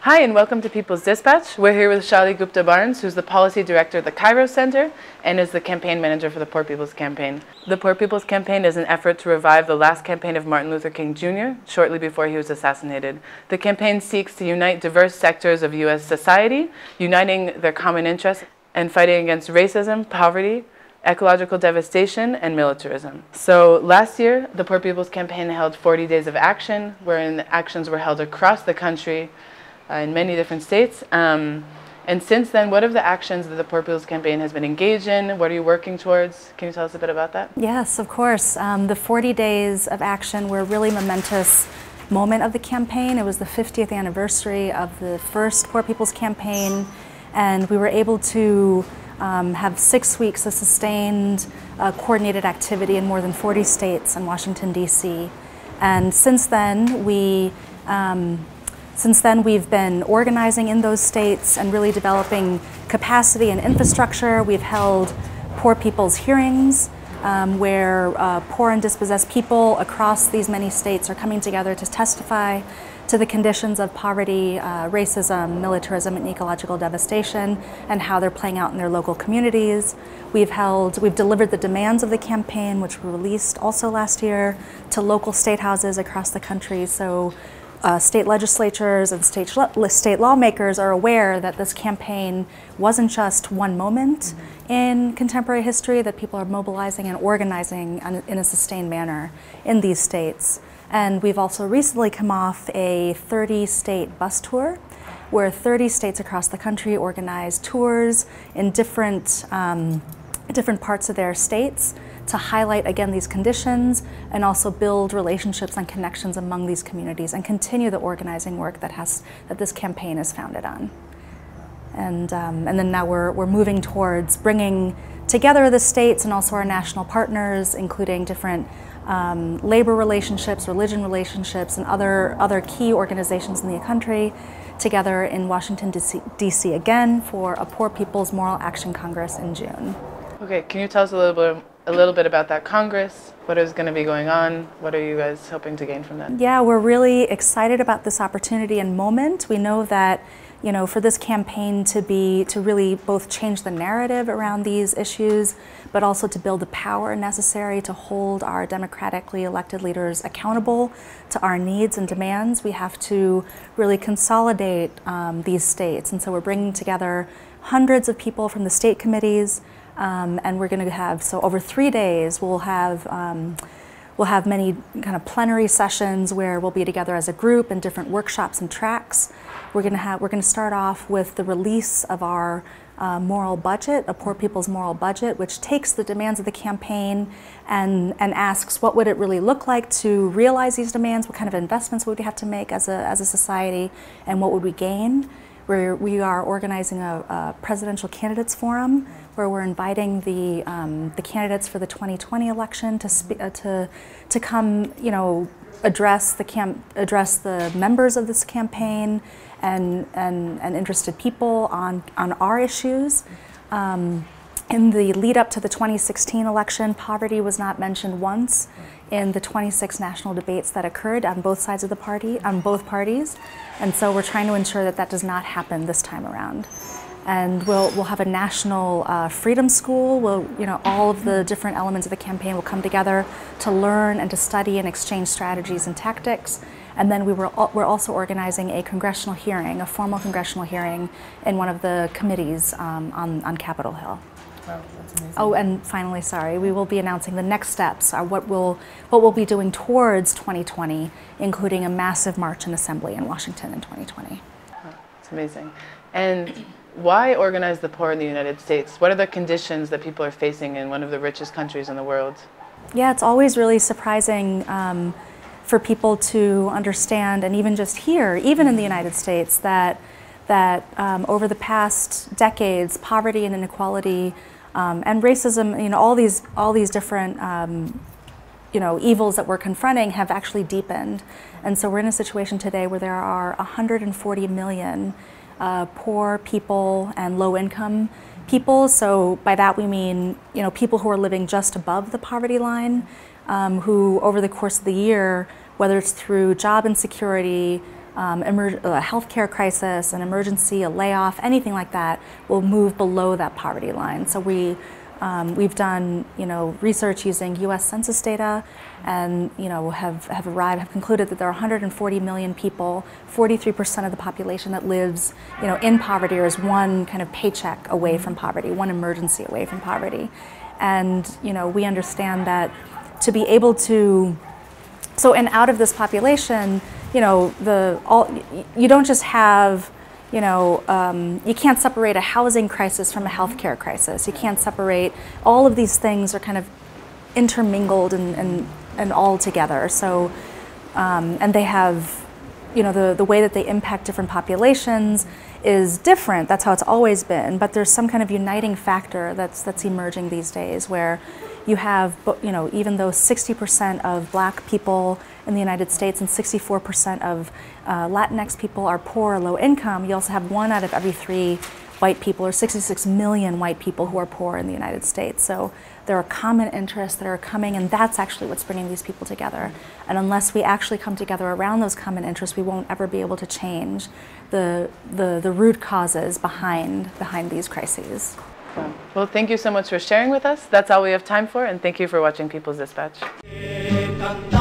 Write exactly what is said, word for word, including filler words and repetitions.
Hi, and welcome to People's Dispatch. We're here with Shailly Gupta Barnes, who's the Policy Director at the Cairo Center and is the Campaign Manager for the Poor People's Campaign. The Poor People's Campaign is an effort to revive the last campaign of Martin Luther King Junior, shortly before he was assassinated. The campaign seeks to unite diverse sectors of U S society, uniting their common interests and fighting against racism, poverty, ecological devastation, and militarism. So last year, the Poor People's Campaign held forty days of action, wherein actions were held across the country uh, in many different states. Um, and since then, what are the actions that the Poor People's Campaign has been engaged in? What are you working towards? Can you tell us a bit about that? Yes, of course. Um, the forty days of action were a really momentous moment of the campaign. It was the fiftieth anniversary of the first Poor People's Campaign, and we were able to Um, have six weeks of sustained uh, coordinated activity in more than forty states and Washington, D C And since then, we, um, since then we've been organizing in those states and really developing capacity and infrastructure. We've held poor people's hearings um, where uh, poor and dispossessed people across these many states are coming together to testify to the conditions of poverty, uh, racism, militarism, and ecological devastation, and how they're playing out in their local communities. We've held, we've delivered the demands of the campaign, which were released also last year, to local state houses across the country. So uh, state legislatures and state, state lawmakers are aware that this campaign wasn't just one moment mm-hmm. in contemporary history, that people are mobilizing and organizing in a sustained manner in these states. And we've also recently come off a thirty state bus tour where thirty states across the country organized tours in different, um, different parts of their states to highlight, again, these conditions and also build relationships and connections among these communities and continue the organizing work that, has, that this campaign is founded on. And, um, and then now we're, we're moving towards bringing together the states and also our national partners, including different Um, labor relationships, religion relationships, and other, other key organizations in the country together in Washington, D C again for a Poor People's Moral Action Congress in June. Okay, can you tell us a little bit, a little bit about that Congress? What is going to be going on? What are you guys hoping to gain from that? Yeah, we're really excited about this opportunity and moment. We know that, you know, for this campaign to be, to really both change the narrative around these issues, but also to build the power necessary to hold our democratically elected leaders accountable to our needs and demands, we have to really consolidate um, these states. And so we're bringing together hundreds of people from the state committees, um, and we're going to have, so over three days, we'll have um, We'll have many kind of plenary sessions where we'll be together as a group in different workshops and tracks. We're going to have, we're going to start off with the release of our uh, moral budget, a Poor People's Moral Budget, which takes the demands of the campaign and, and asks what would it really look like to realize these demands, what kind of investments would we have to make as a, as a society, and what would we gain. We're, we are organizing a, a presidential candidates forum where we're inviting the, um, the candidates for the twenty twenty election to, spe uh, to, to come, you know, address the, camp address the members of this campaign and, and, and interested people on, on our issues. Um, in the lead up to the twenty sixteen election, poverty was not mentioned once in the twenty-six national debates that occurred on both sides of the party, on both parties. And so we're trying to ensure that that does not happen this time around. And we'll, we'll have a national uh, freedom school. We'll, you know, all of the different elements of the campaign will come together to learn and to study and exchange strategies and tactics. And then we were, we're also organizing a congressional hearing, a formal congressional hearing in one of the committees um, on, on Capitol Hill. Wow, that's amazing. Oh, and finally, sorry, we will be announcing the next steps, are what we'll, what we'll be doing towards twenty twenty, including a massive march and assembly in Washington in twenty twenty. Oh, that's amazing. And why organize the poor in the United States? What are the conditions that people are facing in one of the richest countries in the world? Yeah, it's always really surprising um, for people to understand, and even just here, even in the United States, that, that um, over the past decades, poverty and inequality Um, and racism, you know, all these, all these different, um, you know, evils that we're confronting have actually deepened. And so we're in a situation today where there are one hundred forty million uh, poor people and low-income people. So by that we mean, you know, people who are living just above the poverty line, um, who over the course of the year, whether it's through job insecurity, um, emer a healthcare crisis, an emergency, a layoff, anything like that will move below that poverty line. So we Um, we've done, you know, research using U S Census data, and you know have have arrived have concluded that there are one hundred forty million people, forty-three percent of the population that lives, you know, in poverty or is one kind of paycheck away from poverty, one emergency away from poverty, and you know we understand that to be able to, so and out of this population, you know, the all you don't just have. You know, um, you can't separate a housing crisis from a healthcare crisis. You can't separate, all of these things are kind of intermingled and, and, and all together. So, um, and they have, you know, the, the way that they impact different populations is different. That's how it's always been. But there's some kind of uniting factor that's, that's emerging these days where you have, you know, even though sixty percent of black people in the United States and sixty-four percent of uh, Latinx people are poor or low income, you also have one out of every three white people, or sixty-six million white people who are poor in the United States. So there are common interests that are coming, and that's actually what's bringing these people together. And unless we actually come together around those common interests, we won't ever be able to change the, the, the root causes behind, behind these crises. Well, thank you so much for sharing with us. That's all we have time for, and thank you for watching People's Dispatch.